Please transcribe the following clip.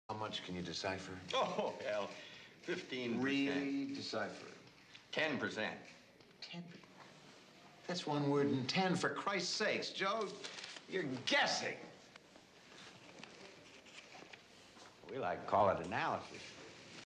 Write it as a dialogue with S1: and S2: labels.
S1: How much can you decipher?
S2: Oh, hell, 15%.
S1: Really decipher?
S2: 10%.
S1: 10? That's one word in 10, for Christ's sakes. Joe, you're guessing.
S2: We like to call it analysis.